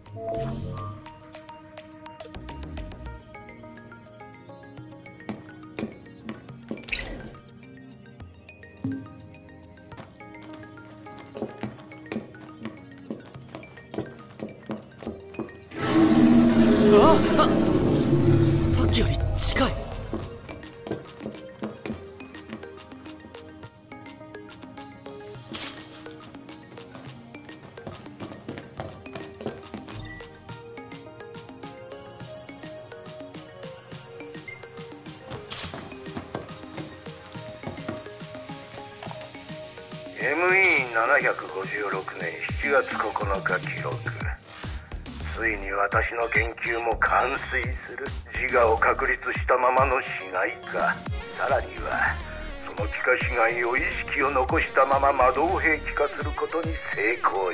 さっきより近い。 ME756 年7月9日記録。ついに私の研究も完遂する。自我を確立したままの死骸化。さらにはその気化死骸を意識を残したまま魔導兵器化することに成功した。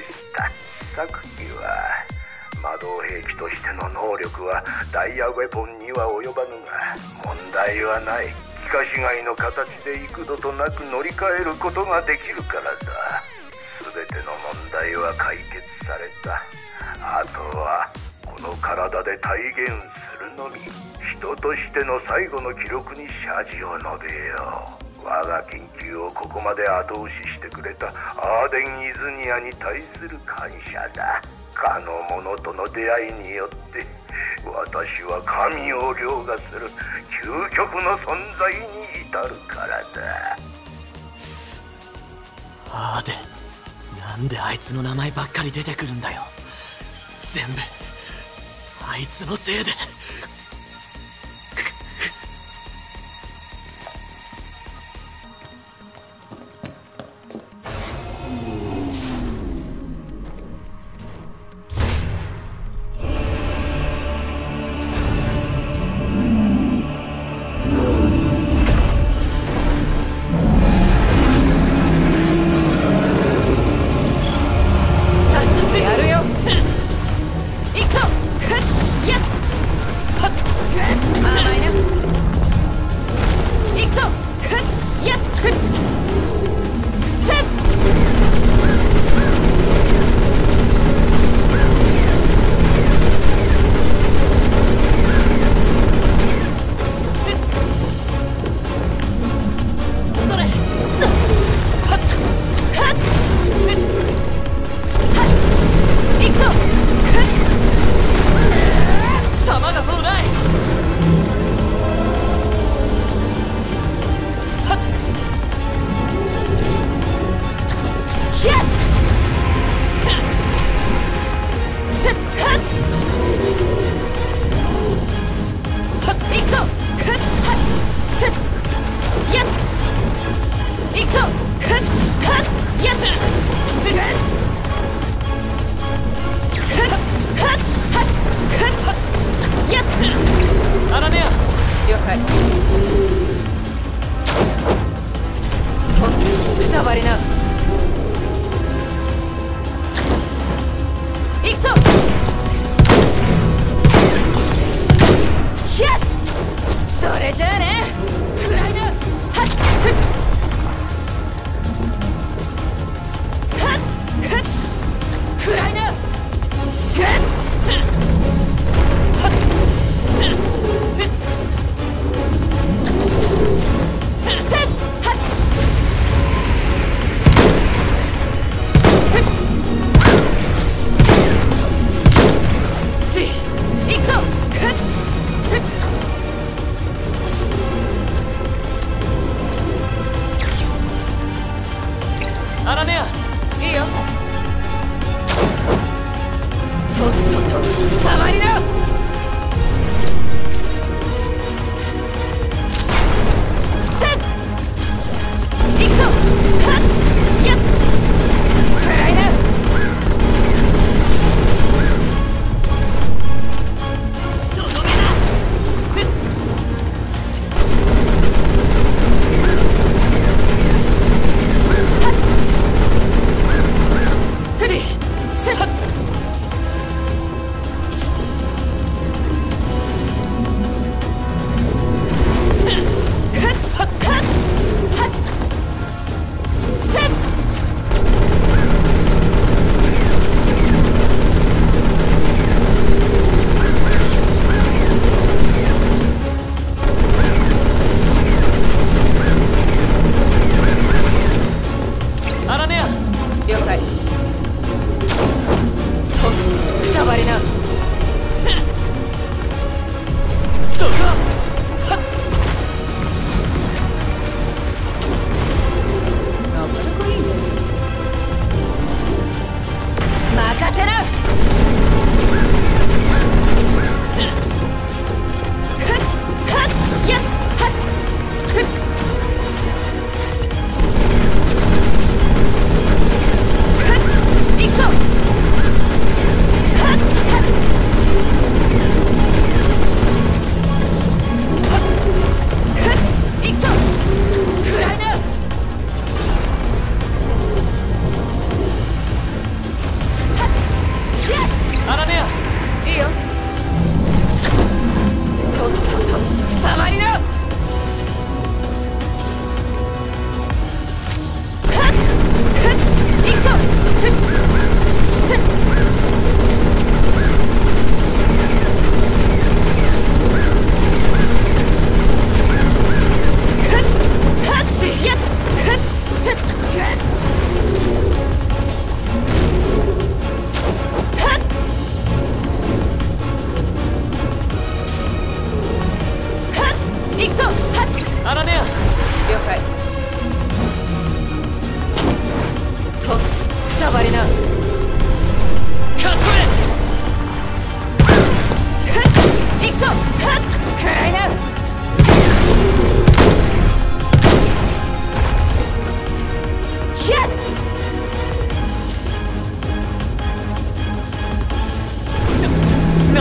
試作機は魔導兵器としての能力はダイヤウェポンには及ばぬが問題はない。気化死骸の形で幾度となく乗り換えることができるからだ。全ての問題は解決された。あとはこの体で体現するのみ。人としての最後の記録に謝辞を述べよう。我が研究をここまで後押ししてくれたアーデン・イズニアに対する感謝だ。かの者との出会いによって私は神を凌駕する究極の存在に至るからだ。 アーデン、なんであいつの名前ばっかり出てくるんだよ。全部あいつのせいで。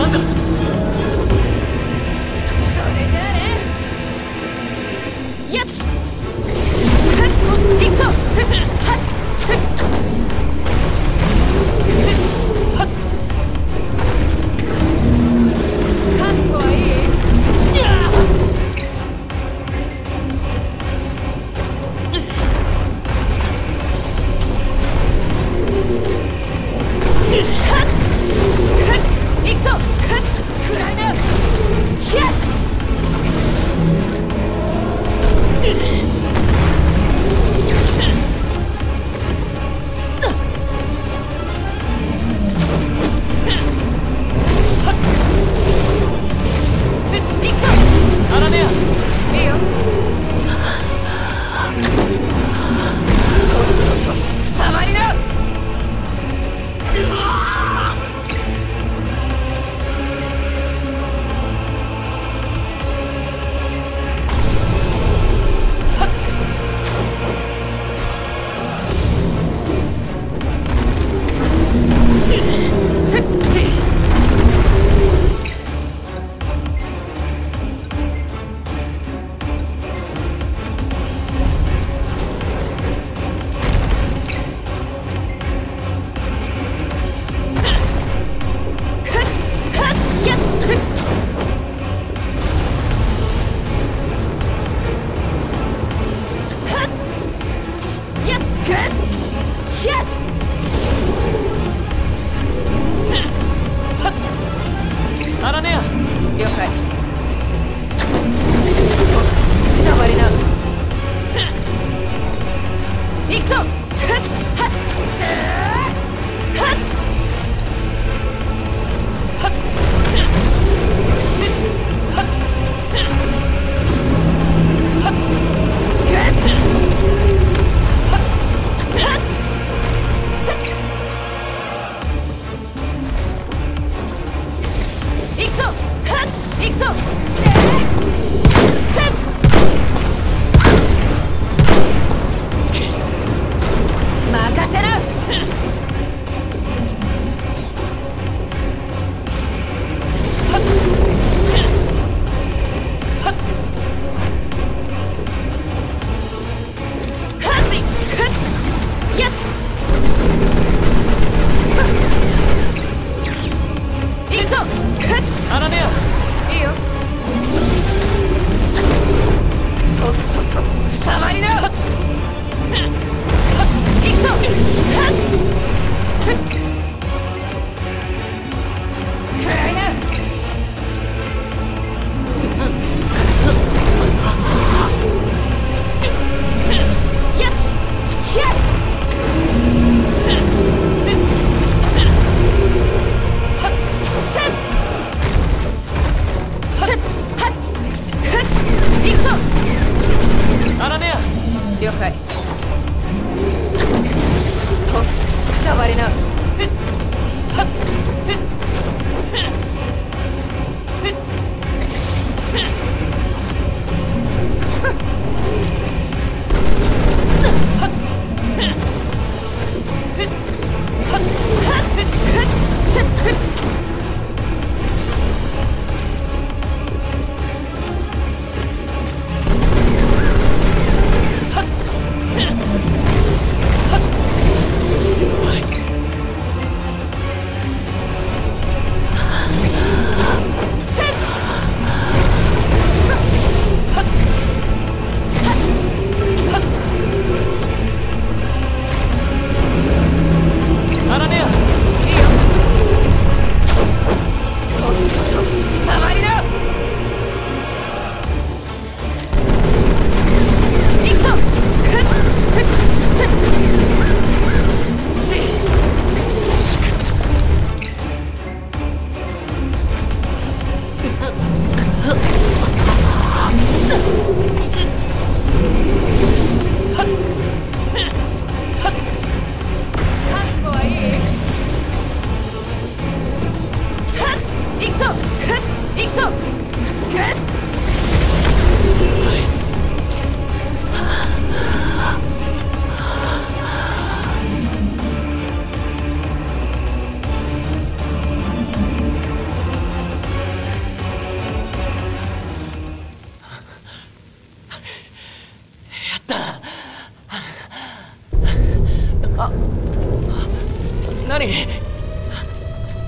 なんだ。 それじゃあね。やっいくぞ。覚悟はいい？いくぞ。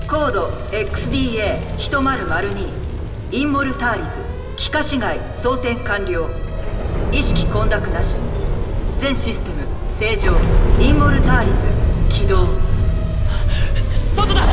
コード XDA1002 インモルターリズ気化市街装填完了。意識混濁なし。全システム正常。インモルターリズ起動。 外だ。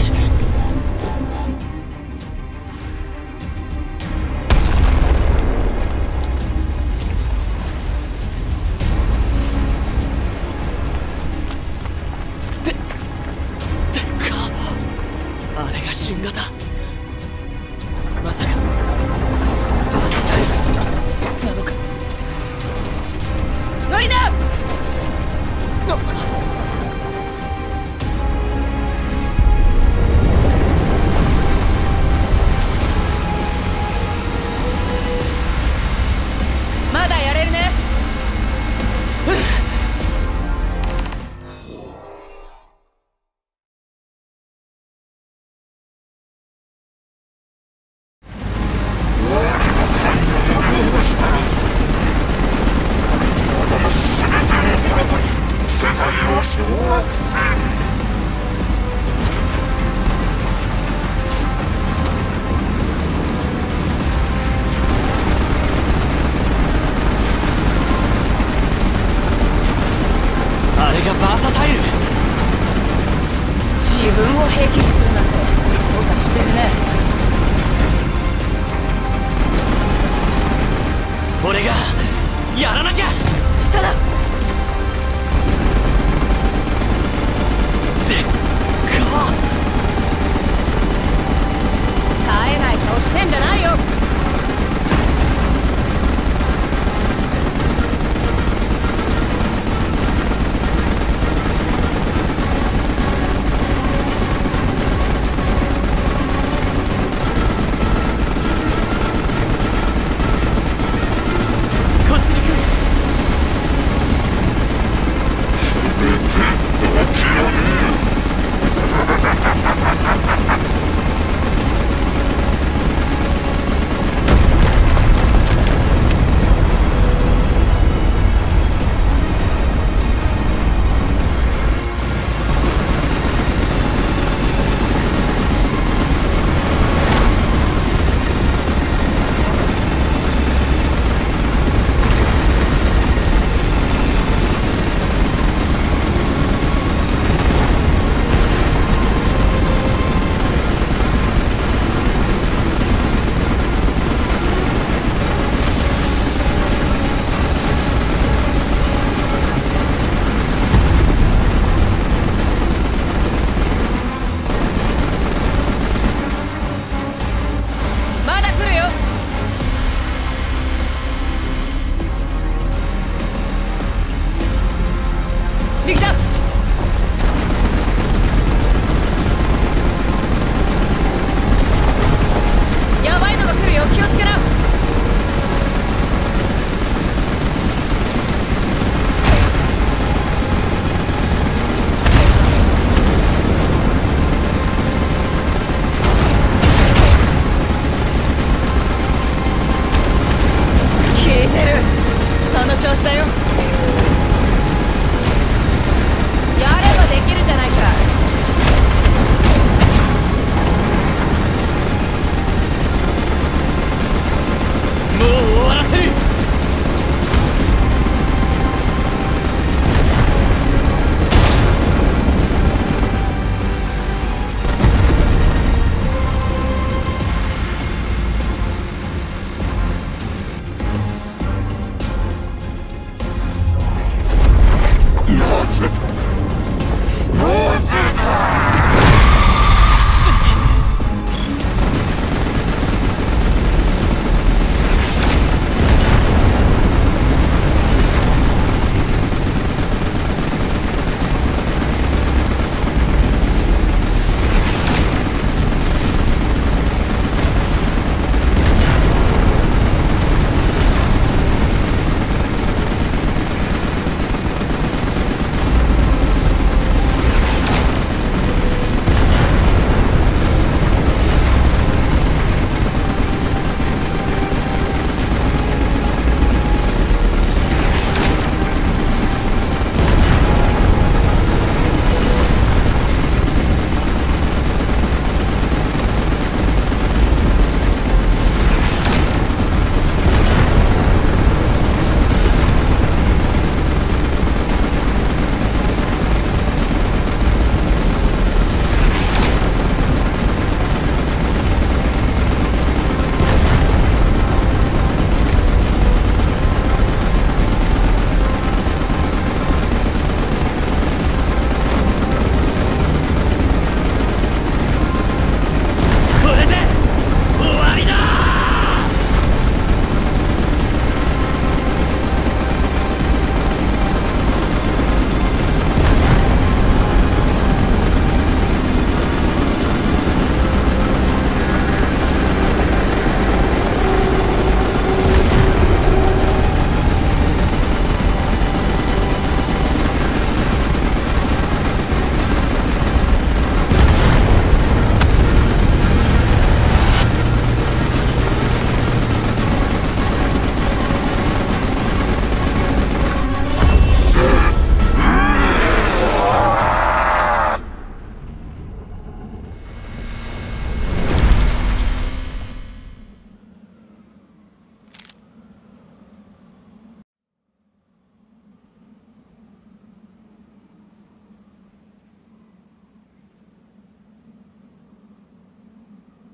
あれが新型。まさかバーサタイルなのか。 無理だ。まだやれるね。 世界を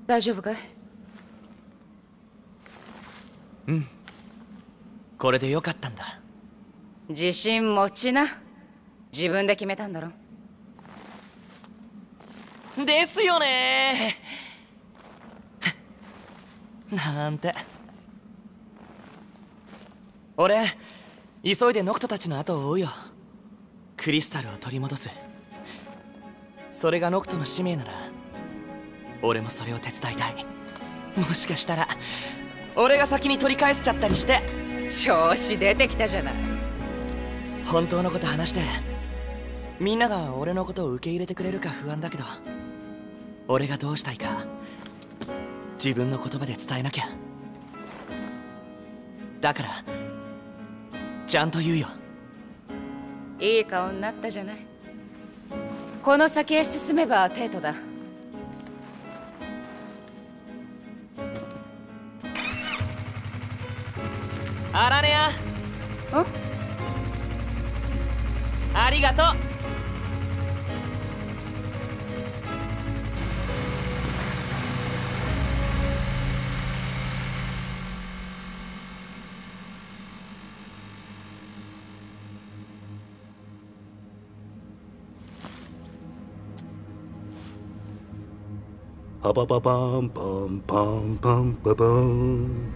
大丈夫かい？ これでよかったんだ。 自信持ちな。自分で決めたんだろ。 ですよねなんて。俺急いでノクトたちの後を追うよ。クリスタルを取り戻す。それがノクトの使命なら俺もそれを手伝いたい。もしかしたら俺が先に取り返せちゃったりして。 調子出てきたじゃない。 本当のこと話してみんなが俺のことを受け入れてくれるか不安だけど、俺がどうしたいか自分の言葉で伝えなきゃ。だからちゃんと言うよ。 いい顔になったじゃない。この先へ進めばテートだ。 アラネア、 ん？ ありがとう。 パパパパンパンパンパンパパン。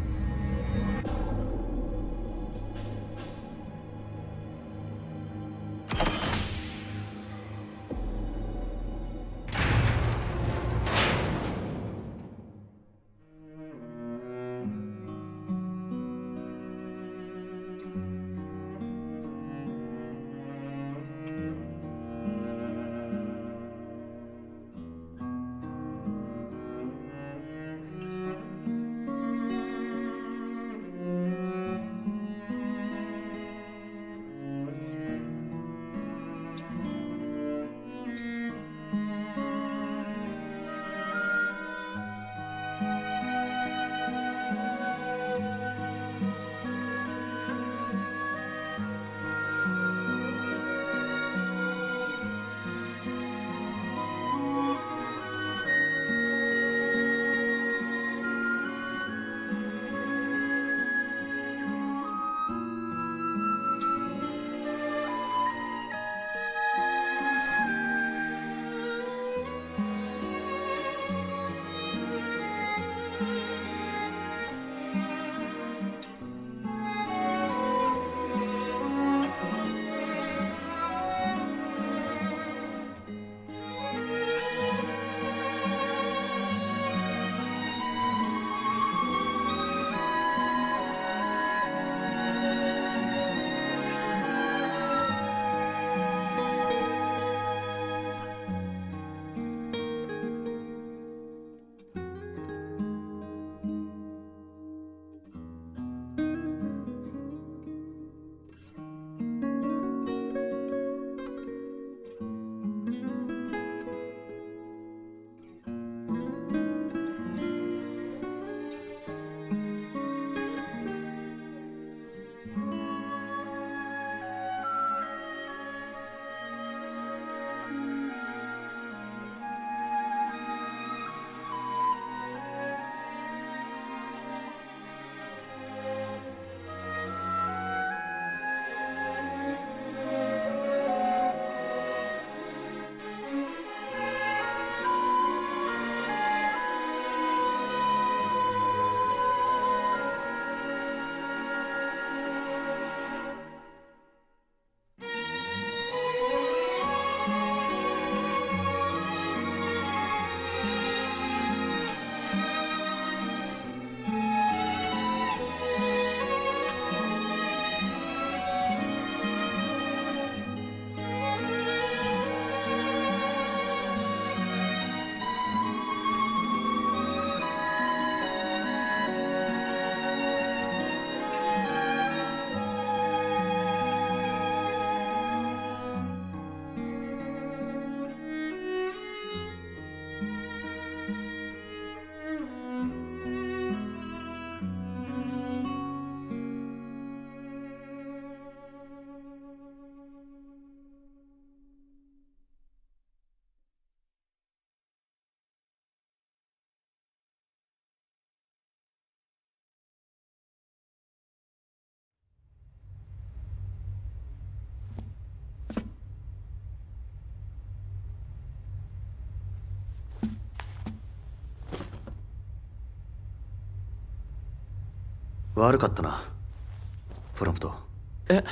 悪かったなプロンプト。 え、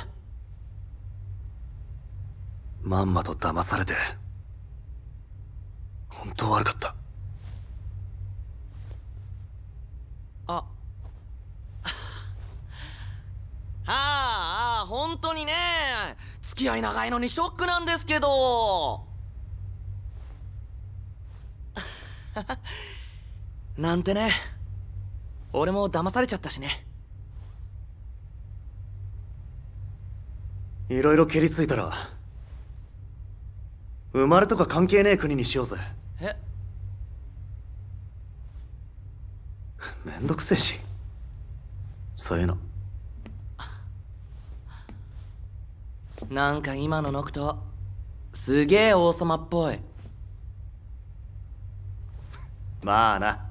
まんまと騙されて本当悪かった。 ああ、本当にね、付き合い長いのにショックなんですけど。なんてね、俺も騙されちゃったしね。 いろいろ蹴りついたら生まれとか関係ねえ国にしようぜ。 え、 めんどくせえしそういうの。 なんか今のノクトすげえ王様っぽい。 まあな。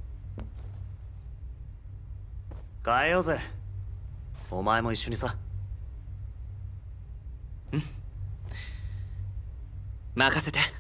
変えようぜ。お前も一緒にさ。 任せて。